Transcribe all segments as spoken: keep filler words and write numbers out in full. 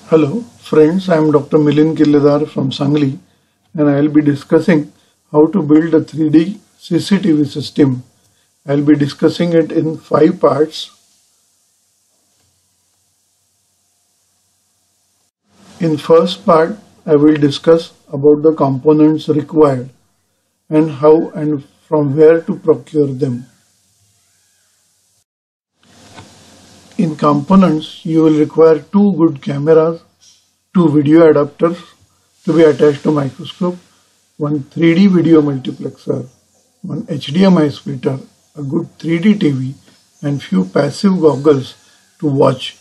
Hello friends, I am Doctor Milind Killedar from Sangli and I will be discussing how to build a three D C C T V system. I will be discussing it in five parts. In first part, I will discuss about the components required and how and from where to procure them. In components, you will require two good cameras, two video adapters to be attached to microscope, one three D video multiplexer, one H D M I splitter, a good three D T V and few passive goggles to watch.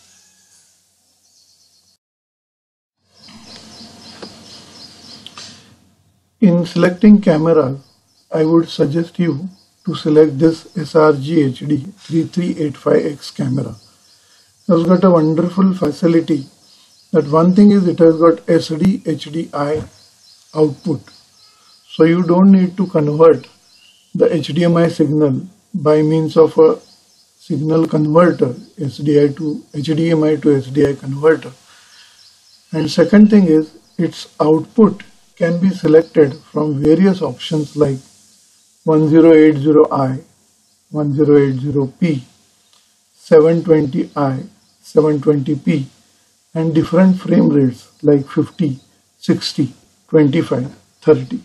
In selecting cameras, I would suggest you to select this S R G H D thirty-three eighty-five X camera. It has got a wonderful facility that one thing is it has got S D H D I output. So you don't need to convert the H D M I signal by means of a signal converter, S D I to H D M I to S D I converter. And second thing is its output can be selected from various options like ten eighty i, ten eighty p, seven twenty i, seven twenty p and different frame rates like fifty, sixty, twenty-five, thirty.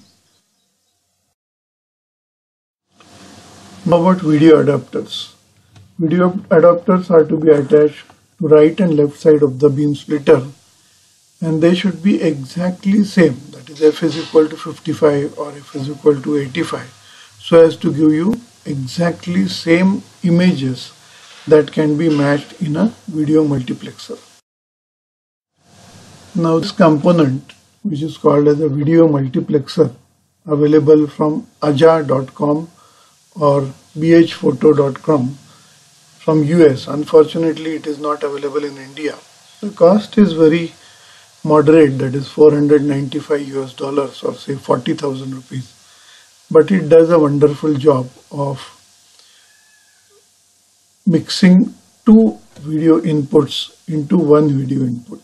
Now about video adapters. Video adapters are to be attached to right and left side of the beam splitter and they should be exactly same, that is f is equal to fifty-five or f is equal to eighty-five, so as to give you exactly same images that can be matched in a video multiplexer. Now this component, which is called as a video multiplexer, available from aja dot com or b h photo dot com from U S. Unfortunately, it is not available in India. The cost is very moderate, that is four hundred ninety-five U S dollars or say forty thousand rupees. But it does a wonderful job of mixing two video inputs into one video input.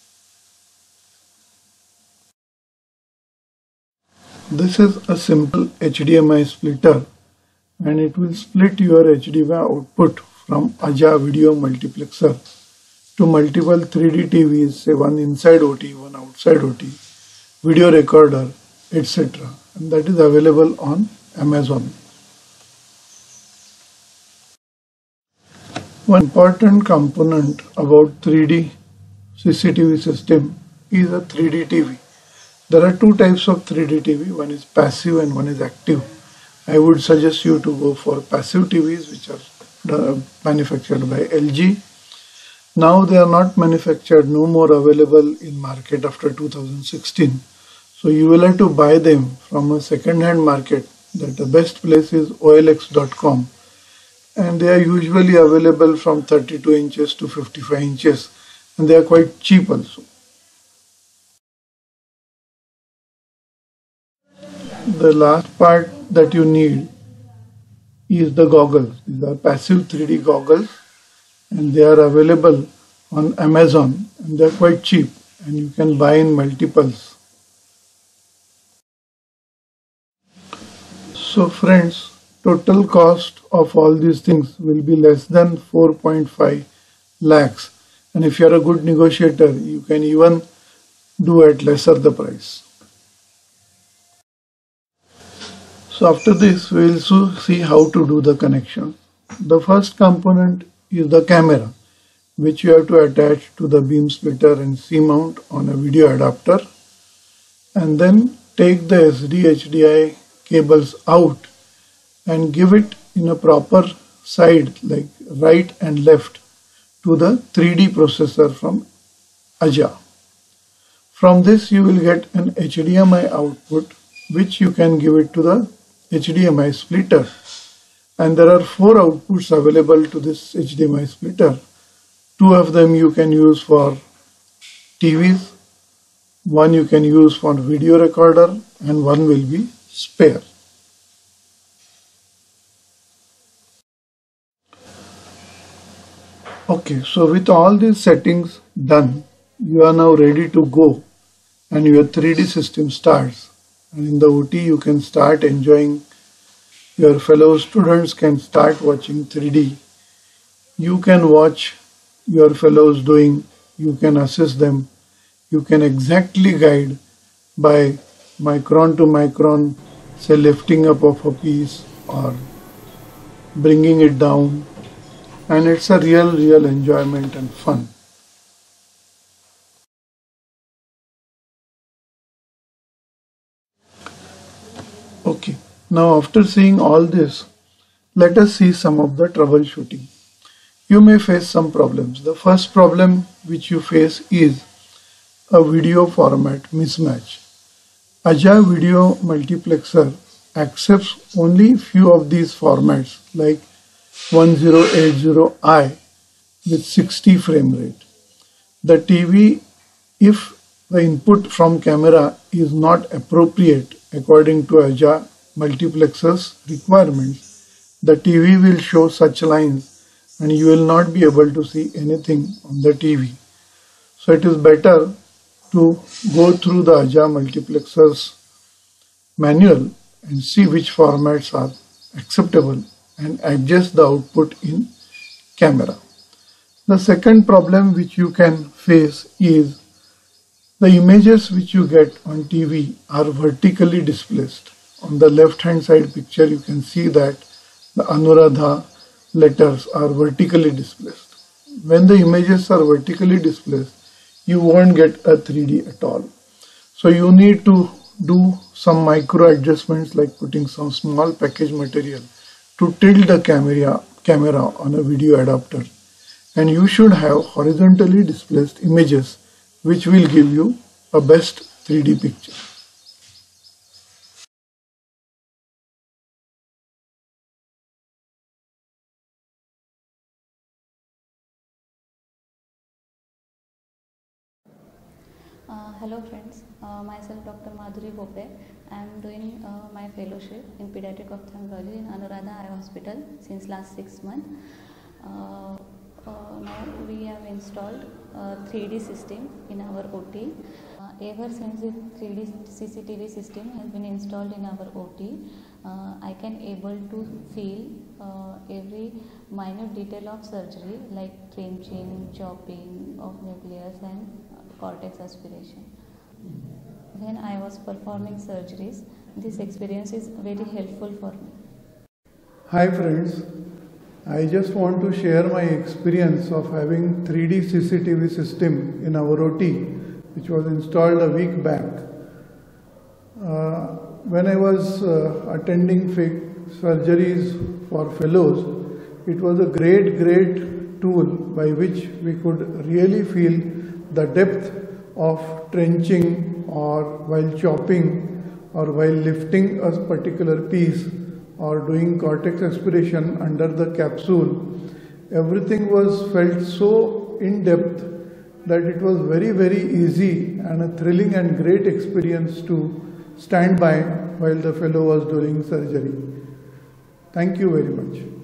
This is a simple H D M I splitter and it will split your H D M I output from Aja video multiplexer to multiple three D T Vs, say one inside O T, one outside O T, video recorder, et cetera. And that is available on Amazon. One important component about three D C C T V system is a three D T V. There are two types of three D T V, one is passive and one is active. I would suggest you to go for passive T Vs which are manufactured by L G. Now they are not manufactured, no more available in market after two thousand sixteen. So you will have to buy them from a second-hand market. That the best place is O L X dot com and they are usually available from thirty-two inches to fifty-five inches and they are quite cheap also. The last part that you need is the goggles. These are passive three D goggles and they are available on Amazon and they are quite cheap and you can buy in multiples. So friends, total cost of all these things will be less than four point five lakhs and if you are a good negotiator you can even do at lesser the price. So after this we will see how to do the connection. The first component is the camera, which you have to attach to the beam splitter and C-mount on a video adapter and then take the S D H D I cables out and give it in a proper side like right and left to the three D processor from Aja. From this you will get an H D M I output which you can give it to the H D M I splitter and there are four outputs available to this H D M I splitter. Two of them you can use for T Vs, one you can use for video recorder and one will be spare. Okay, so with all these settings done, you are now ready to go and your three D system starts. And in the O T you can start enjoying, your fellow students can start watching three D. You can watch your fellows doing, you can assist them, you can exactly guide by micron to micron, say lifting up of a piece or bringing it down, and it's a real, real enjoyment and fun. Okay, now after seeing all this, let us see some of the troubleshooting. You may face some problems. The first problem which you face is a video format mismatch. Aja Video Multiplexer accepts only few of these formats like ten eighty i with sixty frame rate. The T V, if the input from camera is not appropriate according to Aja Multiplexer's requirements, the T V will show such lines and you will not be able to see anything on the T V. So it is better to go through the Aja Multiplexer's manual and see which formats are acceptable and adjust the output in camera. The second problem which you can face is the images which you get on T V are vertically displaced. On the left hand side picture you can see that the Anuradha letters are vertically displaced. When the images are vertically displaced, you won't get a three D at all. So you need to do some micro adjustments like putting some small package material to tilt the camera, camera on a video adapter. And you should have horizontally displaced images which will give you a best three D picture. Uh, hello friends, uh, myself Doctor Madhuri Bope. I am doing uh, my fellowship in pediatric ophthalmology in Anuradha Eye Hospital since last six months. Uh, uh, now we have installed a three D system in our O T. Uh, ever since the three D C C T V system has been installed in our O T, uh, I can able to feel uh, every minute detail of surgery like trenching, chopping of nucleus and cortex aspiration. When I was performing surgeries, this experience is very helpful for me. Hi friends, I just want to share my experience of having three D C C T V system in our O T, which was installed a week back. Uh, when I was uh, attending surgeries for fellows, it was a great, great tool by which we could really feel the depth of trenching or while chopping or while lifting a particular piece or doing cortex aspiration under the capsule. Everything was felt so in depth that it was very, very easy and a thrilling and great experience to stand by while the fellow was doing surgery. Thank you very much.